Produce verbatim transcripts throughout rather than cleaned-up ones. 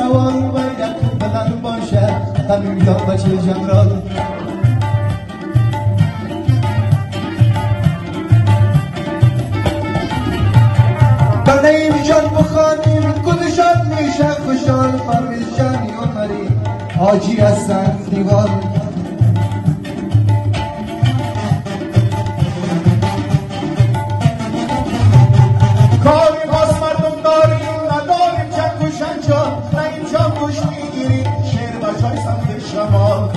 سوار باید بلند باشه همین یا بچه جنرال بنیم جان بخانیم کدشان میشه خوشحال پرویز جانی عمری حاجی هستن دیوال کاری باز مردم داریم نداریم چند کشن جان نه اینجا گوش میگیریم شیر بچای سمت شمال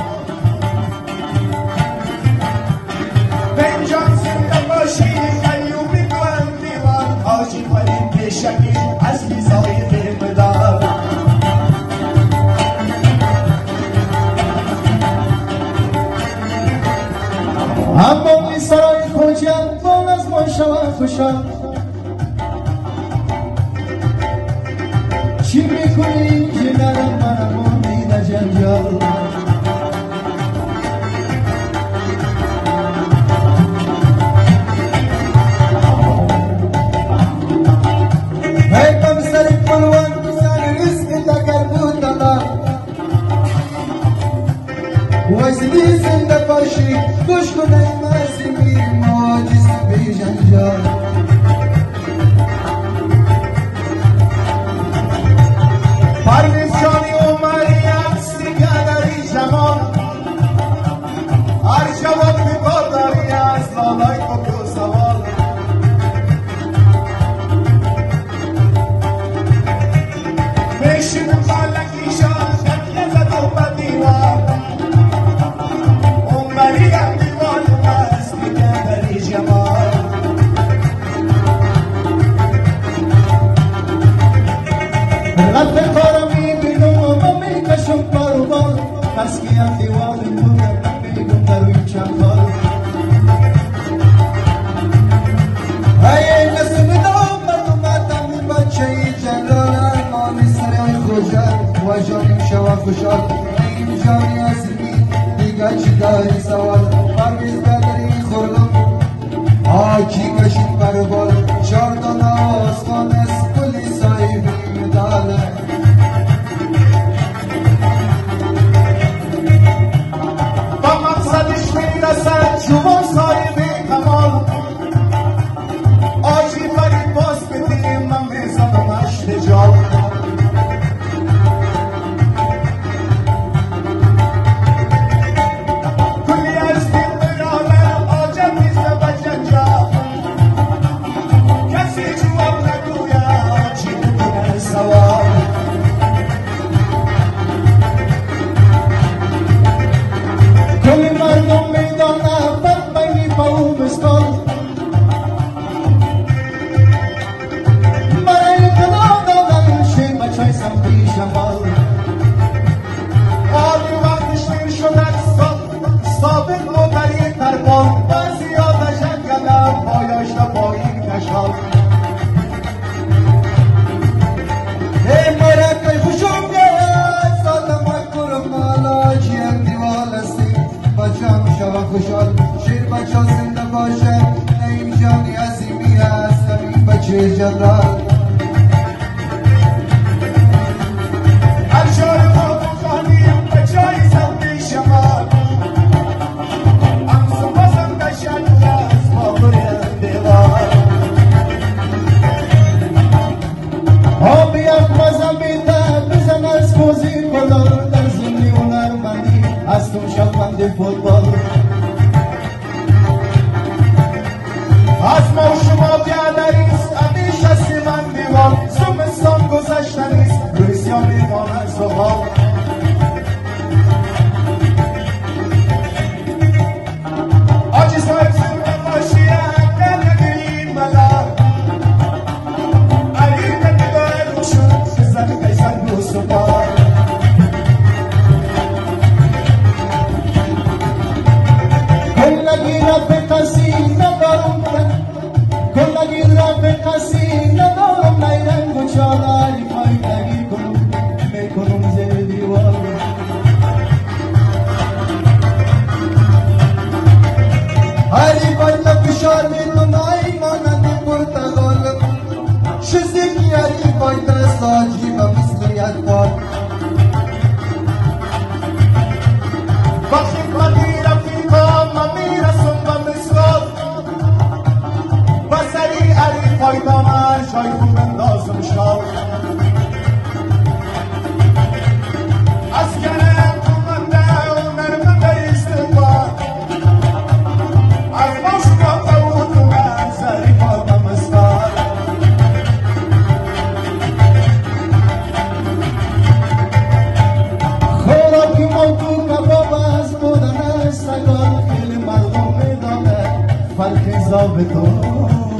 به اینجا زنده باشیم ایوبی دوان دیوان حاجی فرید پیشکی اصلی صاحب مدار اما این سرای خوجم بان از ما شما خوشم چی میکنی جگرم منم امید جنجال ای بم سر پلوان بسان رزق دکر بود الله وزدی زنده باشی گوش کنه مزیمی ماجیس بی جنجال پرویز جانی عمری هستی که داری جمال هر جواب میبا داری از لالای کبی و سوال میشیم مالکی شان شکل زد و بدیوار عمری هم دیوال هستی که داری جمال غفل مسکیم دیوار بودم میگم در روی چمخال ای نسیم دام مردمتم این بچه ای جنرال امامی سرای خوشم و جانیم شوا خوشحال این جانی عظیمی دیگه چی داری سوال پرویز بدری خورلم آکی کشید بر بال چاردان آسمان از کلی صاحبی مداله شما صاحب کمال آجی فرید باز بدیم من میزنم اشتجال کلی از دین برامه آجم میزه و جنجال کسی جواب نگویه چی بکنه سوال کلی مردم میدانه خوشحال شیر بچه ها زنده باشه نیم جانی عظیمی هستم این بچه جنرال هر شار ما بخانیم بچه های سمت شمال امسو بازم بشن از ما بریم دیوار آبی یک مزم بیتر بزن از کوزی کلار در زمینی هنرمندی از کم شفند فوتبال از ما و شما بیادریست همیشه سیمن دیوار زمستان گذشتنیست رویسیان ایمان از زغال آجی صاحب زنده باشی اگر نگیرین ملا علی نمیداره روشون بزن قیصر دوست و بار کل نگیره به کسی ندارم کل نگیره به کسی ندارم نیرنگ و چادری پای نگیر کنم میکنم زیدی به تو